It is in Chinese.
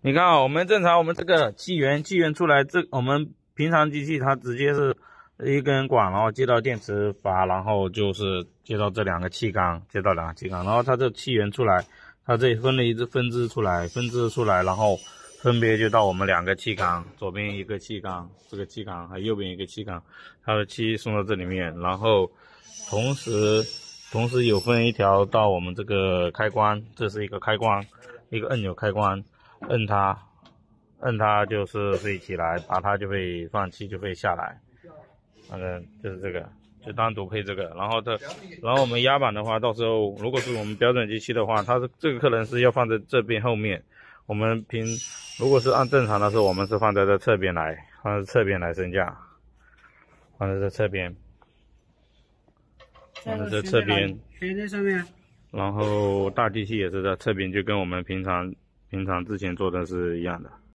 你看啊，我们正常我们这个气源出来，我们平常机器它直接是一根管，然后接到电池阀，然后就是接到这两个气缸，然后它这气源出来，它这里分支出来，然后分别就到我们两个气缸，左边一个气缸，这个气缸还右边一个气缸，它的气送到这里面，然后同时有分一条到我们这个开关，这是一个开关，一个按钮开关，摁它就是会起来，拔它就会放气就会下来，就是这个，就单独配这个，然后我们压板的话，到时候如果是我们标准机器的话，它这个可能是要放在这边后面，我们如果是按正常的时候，我们是放在这侧边来升降，放在这侧边。放在这侧边， 悬在上面。 然后大机器也是在侧边，就跟我们平常之前做的是一样的。